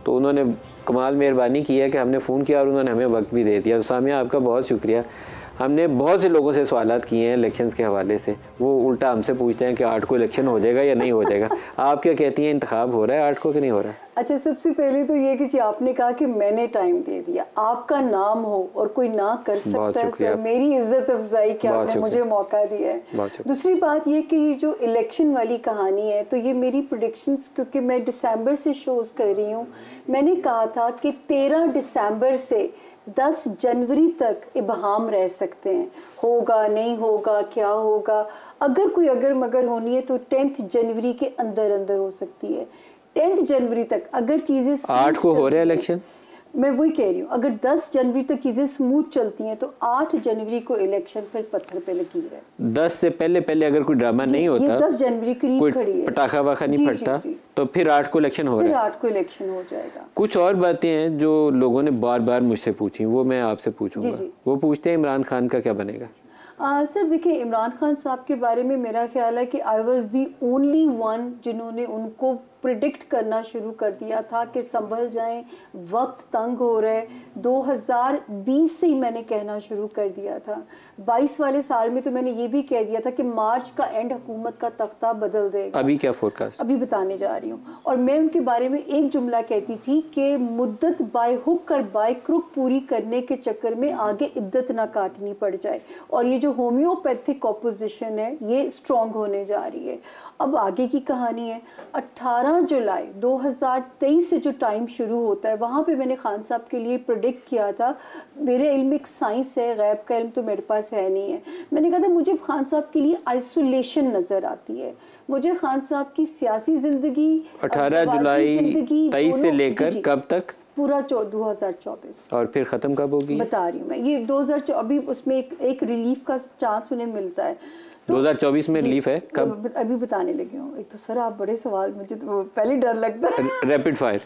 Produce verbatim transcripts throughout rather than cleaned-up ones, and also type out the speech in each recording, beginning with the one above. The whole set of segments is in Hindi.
तो उन्होंने कमाल मेहरबानी की है कि हमने फ़ोन किया और उन्होंने हमें वक्त भी दे दिया। तो सामिया आपका बहुत शुक्रिया। हमने बहुत से लोगों से सवालात किए हैं इलेक्शंस के हवाले से, वो उल्टा हमसे पूछते हैं कि आठ को इलेक्शन हो जाएगा या नहीं हो जाएगा। आप क्या कहती हैं, इंतखाब हो रहा है आठ को कि नहीं हो रहा है? अच्छा, सबसे पहले तो ये कि जी आपने कहा कि मैंने टाइम दे दिया, आपका नाम हो और कोई ना कर सकता है सर, मेरी इज्जत अफजाई कि आपने मुझे मौका दिया है। दूसरी बात ये कि ये जो इलेक्शन वाली कहानी है, तो ये मेरी प्रेडिक्शंस, क्योंकि मैं दिसंबर से शोज़ कर रही हूँ, मैंने कहा था कि तेरह दिसंबर से दस जनवरी तक इबहम रह सकते हैं, होगा नहीं होगा क्या होगा। अगर कोई अगर मगर होनी है तो टेंथ जनवरी के अंदर अंदर हो सकती है। टेंथ जनवरी तक अगर चीज़ें आठ को हो रहा है इलेक्शन, मैं वही कह रही हूँ, अगर दस जनवरी तक चीज़ें स्मूथ चलती हैं तो आठ जनवरी को इलेक्शन फिर पत्थर पे लकीर है। दस से पहले पहले अगर कोई ड्रामा नहीं होता, ये दस जनवरी करीब खड़ी है, पटाखा वाखा नहीं फटता, तो फिर आठ को इलेक्शन हो रहा है। फिर आठ को इलेक्शन हो जाएगा। कुछ और बातें हैं जो लोगों ने बार बार मुझसे पूछी, वो मैं आपसे पूछूंगा। वो पूछते हैं इमरान खान का क्या बनेगा? आ, सर देखिए, इमरान खान साहब के बारे में मेरा ख्याल है कि I was the only one जिन्होंने उनको प्रिडिक्ट करना शुरू कर दिया था कि संभल जाएं, वक्त तंग हो रहा है। दो हज़ार बीस से ही मैंने कहना शुरू कर दिया था। बाईस वाले साल में तो मैंने ये भी कह दिया था कि मार्च का एंड हुकूमत का तख्ता बदल देगा। अभी क्या फोरकास्ट? अभी बताने जा रही हूँ। और मैं उनके बारे में एक जुमला कहती थी कि मुद्दत बाय हुक और बाय क्रुक पूरी करने के चक्कर में आगे इद्दत ना काटनी पड़ जाए। और ये जो होम्योपैथिक ऑपोजिशन है ये स्ट्रॉन्ग होने जा रही है। अब आगे की कहानी है, अट्ठारह जुलाई दो हज़ार तेईस से जो टाइम शुरू होता है, वहाँ पे मैंने खान साहब के लिए प्रेडिक्ट किया था। मेरे इल्म एक साइंस है, गैब का इल्म तो मेरे पास है नहीं है। मैंने कहा था मुझे खान साहब के लिए आइसोलेशन नज़र आती है, मुझे खान साहब की सियासी ज़िंदगी अठारह जुलाई तेईस से लेकर कब तक? पूरा दो हज़ार चौबीस। और फिर ख़त्म कब होगी? बता रही हूँ मैं, ये दो हज़ार चौबीस अभी उसमें एक, एक रिलीफ का चांस उन्हें मिलता है। तो दो हज़ार चौबीस में रिलीफ है कब? अभी बताने लगी हूँ। एक तो सर आप बड़े सवाल, मुझे तो पहले डर लगता है। Rapid fire.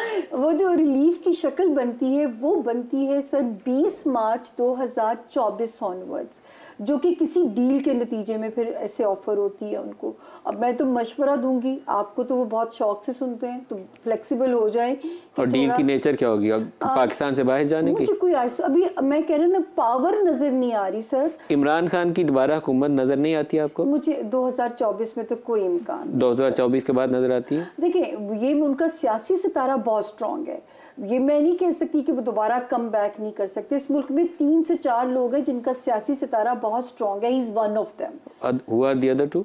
वो जो रिलीफ की शक्ल बनती है वो बनती है सर बीस मार्च दो हज़ार चौबीस ऑनवर्ड्स, जो कि किसी डील के नतीजे में फिर ऐसे ऑफर होती है उनको। अब मैं तो मशवरा दूंगी आपको, तो वो बहुत शौक से सुनते हैं, तो फ्लेक्सिबल हो जाए। और डील की नेचर क्या होगी? पाकिस्तान से बाहर जाने की? मुझे कोई अभी मैं कह रहा ना, पावर नजर नहीं आ रही सर। इमरान खान की दोबारा हुकूमत नजर नहीं आती आपको? मुझे दो हज़ार चौबीस में तो कोई इम्कान। दो हज़ार चौबीस के बाद नजर आती है? देखिए, ये उनका सियासी सितारा बहुत स्ट्रॉन्ग है, ये मैं नहीं कह सकती कि वो दोबारा कम बैक नहीं कर सकते। इस मुल्क में तीन से चार लोग हैं जिनका सियासी सितारा बहुत स्ट्रॉन्ग है, he is one of them. Who are the other two?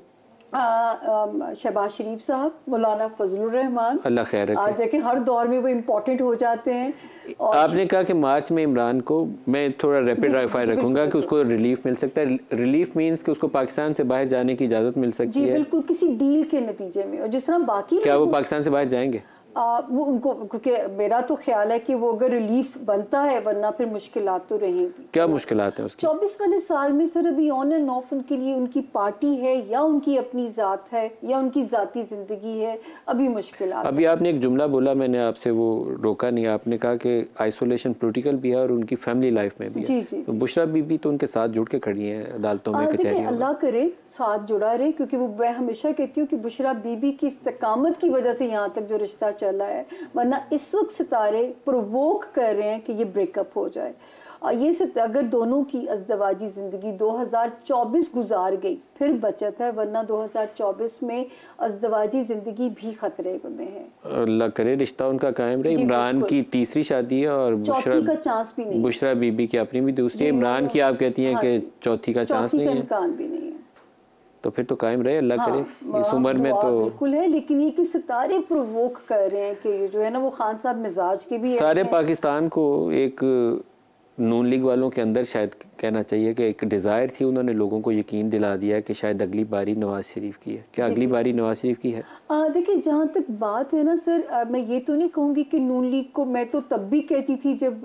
Shahbaz Sharif साहब, मौलाना फजलुर रहमान, अल्लाह खैर रखे। आज देखें हर दौर में वो इम्पोर्टेंट हो जाते हैं। और आपने कहा कि मार्च में इमरान को, मैं थोड़ा रैपिड फायर रखूंगा कि उसको रिलीफ मिल सकता है। रिलीफ मींस कि उसको पाकिस्तान से बाहर जाने की इजाज़त मिल सकती है? जी बिल्कुल, किसी डील के नतीजे में। और जिस तरह बाकी, क्या वो पाकिस्तान से बाहर जाएंगे? आ, वो उनको, क्योंकि मेरा तो ख्याल है कि वो अगर रिलीफ बनता है, वरना फिर मुश्किलात तो रहेंगी। क्या मुश्किलात है उसकी? चौबीस वाले साल में सर अभी ऑन एंड ऑफ उनके लिए उनकी पार्टी है या उनकी अपनी ज़ात है या उनकी ज़ाती ज़िंदगी है, अभी मुश्किलात। अभी आपने एक जुमला बोला, मैंने आपसे वो रोका नहीं, आपने कहा कि आइसोलेशन पॉलिटिकल भी है और उनकी फैमिली लाइफ में भी है। जी जी, तो बुशरा बीबी तो उनके साथ जुड़ के खड़ी हैं अदालतों में, कचहरियों में। अल्लाह करे साथ जुड़ा रहे, क्योंकि वो मैं हमेशा कहती हूँ कि बुशरा बीबी की इस्तकामत की वजह से यहाँ तक जो रिश्ता चला है, वरना इस वक्त सितारे प्रोवोक कर रहे हैं कि ये ब्रेकअप हो जाए। और ये अगर दोनों की अज़दवाजी ज़िंदगी दो हज़ार चौबीस गुजार गई फिर बचत है, वरना दो हज़ार चौबीस में अज़दवाजी ज़िंदगी भी खतरे में है। अल्लाह करे रिश्ता उनका कायम रहे। इमरान की तीसरी शादी है और चौथी का चांस भी नहीं। बुशरा बीबी की अपनी भी दूसरी, इमरान की आप कहती हैं कि चौथी का चांस नहीं है, इम्कान भी नहीं है। तो फिर तो कायम रहे, अल्लाह करे। इस उम्र में तो बिल्कुल है, लेकिन ये कि सितारे प्रोवोक कर रहे हैं कि जो है ना, वो खान साहब मिजाज के भी सारे पाकिस्तान को एक नून लीग वालों के अंदर शायद कहना चाहिए कि एक डिज़ायर थी, उन्होंने लोगों को यकीन दिला दिया कि शायद अगली बारी नवाज शरीफ की है। क्या अगली बारी नवाज शरीफ की है? देखिए, जहाँ तक बात है ना सर, आ, मैं ये तो नहीं कहूँगी कि नून लीग को, मैं तो तब भी कहती थी जब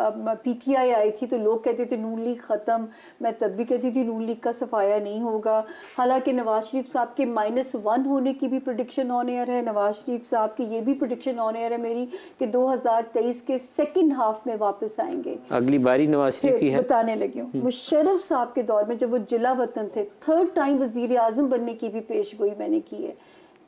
पीटीआई आई थी तो लोग कहते थे नून लीग ख़त्म, मैं तब भी कहती थी नून लीग का सफाया नहीं होगा। हालांकि नवाज शरीफ साहब के माइनस वन होने की भी प्रेडिक्शन ऑन एयर है, नवाज शरीफ साहब की ये भी प्रेडिक्शन ऑन एयर है मेरी कि दो हज़ार तेईस के सेकेंड हाफ में वापस आएंगे। अगली बारी नवाज शरीफ की है? बताने लगी हूँ, मुशर्रफ साहब के दौर में जब वो जिला वतन थे, थर्ड टाइम वजीर आजम बनने की भी पेशगोई मैंने की है।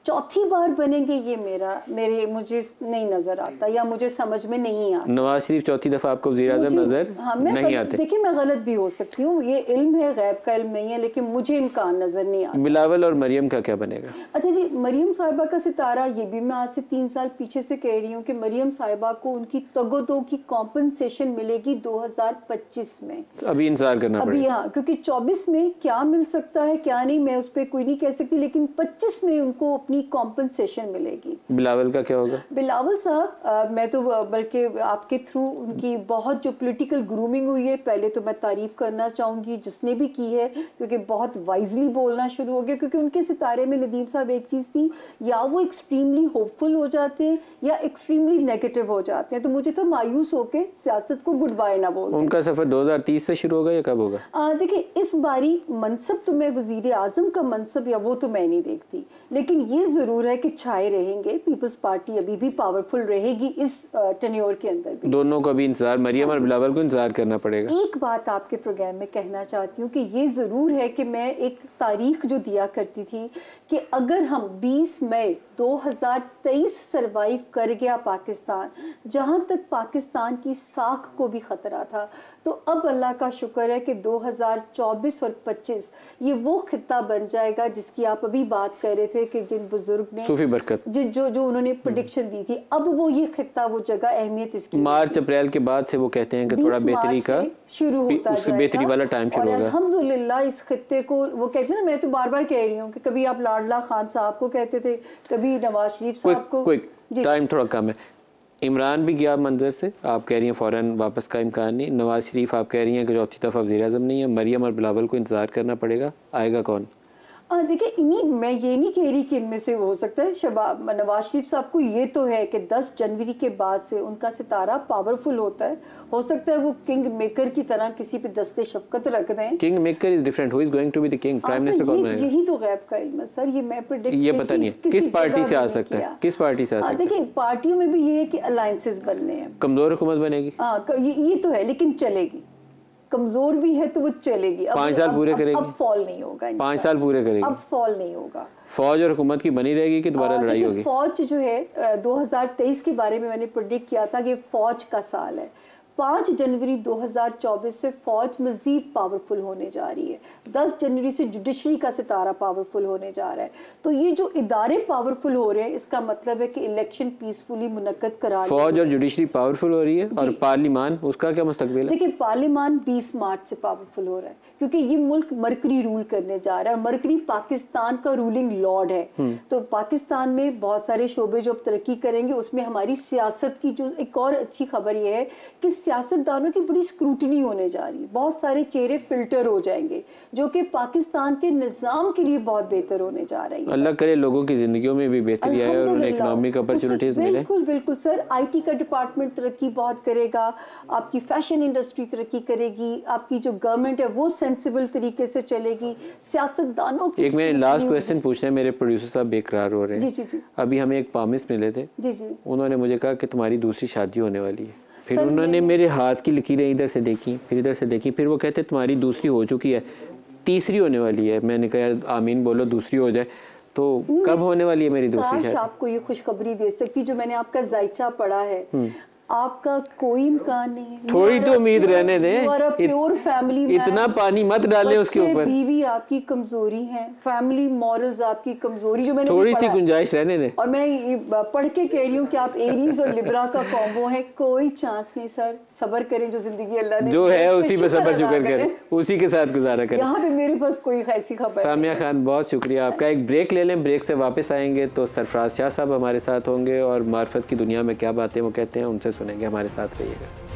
चौथी बार बनेंगे ये मेरा मेरे मुझे नहीं नजर आता या मुझे समझ में नहीं आता। नवाज शरीफ चौथी दफा आपको वज़ीर आज़म नजर हाँ, नहीं आते? देखिए मैं गलत भी हो सकती हूँ, ये इल्म है, गैब का इल्म नहीं है, लेकिन मुझे इम्कान नजर नहीं आता। बिलावल और मरियम का क्या बनेगा? अच्छा जी, मरियम साहिबा का सितारा, ये भी मैं आज से तीन साल पीछे से कह रही हूँ कि मरियम साहिबा को उनकी तगोदो की कॉम्पनसेशन मिलेगी दो हजार पच्चीस में। तो अभी इंतजार करना अभी पड़ेगा। हाँ, क्योंकि चौबीस में क्या मिल सकता है क्या नहीं मैं उस पर कोई नहीं कह सकती, लेकिन पच्चीस में उनको अपनी कॉम्पनसेशन मिलेगी। बिलावल का क्या होगा? बिलावल साहब, मैं तो बल्कि आपके थ्रू उनकी बहुत जो पॉलिटिकल ग्रूमिंग हुई है, पहले तो मैं तारीफ करना चाहूँगी जिसने भी की है, क्योंकि बहुत वाइजली बोलना शुरू हो गया। क्योंकि उनके सितारे में नदीम साहब एक चीज़ थी, या वो एक्सट्रीमली होपफुल हो जाते हैं या एक्सट्रीमली नेगेटिव हो जाते हैं। तो मुझे तो मायूस होकर सियासत को गुड बाय ना बोल। उनका सफ़र दो हज़ार तीस से शुरू होगा या कब होगा? देखिए, इस बारी मनसब तो मैं वज़ीर आज़म का मनसब या वो तो मैं नहीं देखती, लेकिन ये ज़रूर है कि छाए रहेंगे, पीपल्स पार्टी अभी भी पावरफुल रहेगी इस टेन्योर के अंदर भी। दोनों को भी इंतजार, मरियम और बिलावल को इंतजार करना पड़ेगा। एक बात आपके प्रोग्राम में कहना चाहती हूँ कि ये ज़रूर है कि मैं एक तारीख जो दिया करती थी कि अगर हम बीस मई दो हज़ार तेईस सरवाइव कर गया पाकिस्तान, जहाँ तक पाकिस्तान की साख को भी ख़तरा था, तो अब अल्लाह का शुक्र है कि दो हज़ार चौबीस और पच्चीस ये वो खित्ता बन जाएगा जिसकी आप अभी बात कर रहे थे कि जिन बुजुर्ग ने सूफी बरकत जो जो उन्होंने प्रेडिक्शन दी थी, अब वो ये खित्ता वो जगह अहमियत इसकी मार्च अप्रैल के बाद से वो कहते हैं कि थोड़ा बेहतरी का शुरू होता उससे बेहतरी वाला टाइम शुरू होगा। अल्हम्दुलिल्लाह इस खित्ते को, वो कहते हैं ना, मैं तो बार बार कह रही हूँ कि कभी आप लाडला खान साहब को कहते थे, कभी नवाज शरीफ साहब को। टाइम थोड़ा कम है। इमरान भी गया मंजर से, आप कह रही हैं फ़ौरन वापस का इम्कान नहीं। नवाज शरीफ आप कह रही हैं कि चौथी दफ़ा वज़ीर आज़म नहीं है। मरियम और बिलावल को इंतज़ार करना पड़ेगा, आएगा कौन? देखिए, इन्हीं मैं ये नहीं कह रही कि इनमें से हो सकता है शबाब नवाज शरीफ साहब को ये तो है कि दस जनवरी के बाद से उनका सितारा पावरफुल होता है, हो सकता है वो किंग मेकर की तरह किसी पे दस्ते शफकत रख दें। Kingmaker is different, who is going to be the king, prime minister कौन बनेगा? यही तो गैब का इल्म है सर, ये मैं प्रेडिक्ट ये पता नहीं है किस पार्टी से आ सकता है, किस पार्टी से आ सकता है। देखिए, पार्टियों में भी ये है कि अलायंसेस बनने हैं। कमजोर हुकूमत बनेगी, हाँ ये तो है, लेकिन चलेगी। कमजोर भी है तो वो चलेगी। पाँच साल पूरे करेगी, अब फॉल नहीं होगा। पाँच साल पूरे करेगी, अब फॉल नहीं होगा। फौज और हुकूमत की बनी रहेगी कि दोबारा लड़ाई होगी? फौज जो है दो हज़ार तेईस के बारे में मैंने प्रेडिक्ट किया था कि फौज का साल है। पाँच जनवरी दो हज़ार चौबीस से फौज मजीद पावरफुल होने जा रही है। दस जनवरी से जुडिशरी का सितारा पावरफुल होने जा रहा है। तो ये जो इदारे पावरफुल हो रहे हैं, इसका मतलब है कि इलेक्शन पीसफुली मुनक्कद करा। फौज और जुडिशरी पावरफुल हो रही है, और पार्लिमान, उसका क्या मुस्तकबिल है? देखिए, पार्लिमान बीस मार्च से पावरफुल हो रहा है, क्योंकि ये मुल्क मरकरी रूल करने जा रहा है, और मरकरी पाकिस्तान का रूलिंग लॉर्ड है। तो पाकिस्तान में बहुत सारे शोबे जो अब तरक्की करेंगे, उसमें हमारी सियासत की जो एक और अच्छी खबर ये है कि सियासतदानों की बड़ी स्क्रूटनी होने जा रही है। बहुत सारे चेहरे फिल्टर हो जाएंगे, जो कि पाकिस्तान के निज़ाम के लिए बहुत बेहतर होने जा रही है। अल्लाह करे लोगों की जिंदगियों में भी बेहतरी आए और उन्हें इकोनॉमिक अपॉर्चुनिटीज मिले। बिल्कुल बिल्कुल सर, आईटी का डिपार्टमेंट तरक्की बहुत करेगा, आपकी फैशन इंडस्ट्री तरक्की करेगी, आपकी जो गवर्नमेंट है वो सेंसिबल तरीके से चलेगी, सियासतदानों की। एक मेरे लास्ट क्वेश्चन पूछना है, मेरे प्रोड्यूसर साहब बेकरार हो रहे हैं। जी जी जी। अभी हमें एक प्रॉमिस मिले थे, जी जी। उन्होंने मुझे कहा कि तुम्हारी दूसरी शादी होने वाली है। फिर उन्होंने मेरे हाथ की लकीरें इधर से देखी, फिर इधर से देखी, फिर वो कहते तुम्हारी दूसरी हो चुकी है, तीसरी होने वाली है। मैंने कहा आमीन बोलो दूसरी हो जाए। तो कब होने वाली है मेरी दूसरी शादी? आपको ये खुशखबरी दे सकती, जो मैंने आपका जायचा पढ़ा है, आपका कोई इम्कान नहीं है। थोड़ी तो उम्मीद रहने दें। प्योर फैमिली, इतना पानी मत डालें उसके ऊपर। बीवी आपकी कमजोरी है, फैमिली मॉरल्स आपकी कमजोरी, जो मैंने थोड़ी सी गुंजाइश रहने दें। और मैं ये पढ़ के कह रही हूँ कि आप एरीज और लिब्रा का कॉम्बो है, कोई चांस नहीं सर। सब्र करें, जो जिंदगी अल्लाह ने जो है उसी पे सब्र शुक्र करें, उसी के साथ गुजारा करें। यहाँ पे मेरे पास कोई ऐसी खबर। सामिया खान, बहुत शुक्रिया आपका। एक ब्रेक ले लें, ब्रेक से वापस आएंगे तो सरफराज शाह साहब हमारे साथ होंगे और मार्फत की दुनिया में क्या बातें वो कहते हैं उनसे सुनेंगे। हमारे साथ रहिएगा।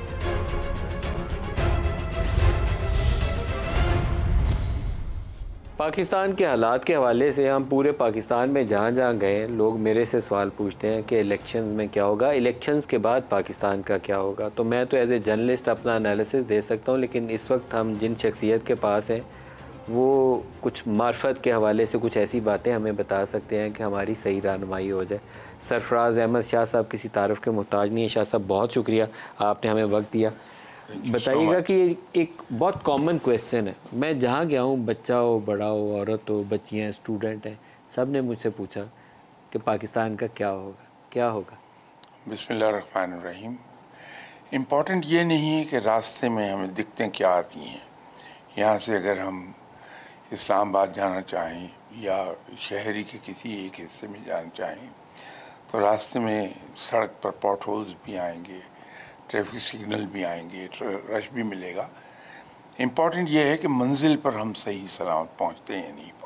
पाकिस्तान के हालात के हवाले से हम पूरे पाकिस्तान में जहाँ जहाँ गए, लोग मेरे से सवाल पूछते हैं कि इलेक्शंस में क्या होगा, इलेक्शंस के बाद पाकिस्तान का क्या होगा। तो मैं तो एज ए जर्नलिस्ट अपना एनालिसिस दे सकता हूँ, लेकिन इस वक्त हम जिन शख्सियत के पास हैं वो कुछ मार्फत के हवाले से कुछ ऐसी बातें हमें बता सकते हैं कि हमारी सही रहनुमाई हो जाए। सरफराज अहमद शाह साहब किसी तारीफ़ के मोहताज नहीं है। शाह साहब, बहुत शुक्रिया, आपने हमें वक्त दिया। बताइएगा कि एक बहुत कॉमन क्वेश्चन है, मैं जहाँ गया हूँ, बच्चा हो, बड़ा हो, औरत हो, बच्चियाँ, स्टूडेंट हैं, सब ने मुझसे पूछा कि पाकिस्तान का क्या होगा, क्या होगा? बिस्मिल्लाहिर्रहमानिर्रहीम। इम्पॉर्टेंट ये नहीं है कि रास्ते में हमें दिक्कतें क्या आती हैं। यहाँ से अगर हम इस्लामाबाद जाना चाहें या शहरी के किसी एक हिस्से में जाना चाहें तो रास्ते में सड़क पर पॉट होल्स भी आएंगे, ट्रैफिक सिग्नल भी आएंगे, रश भी मिलेगा। इम्पॉर्टेंट ये है कि मंजिल पर हम सही सलामत पहुँचते हैं या नहीं।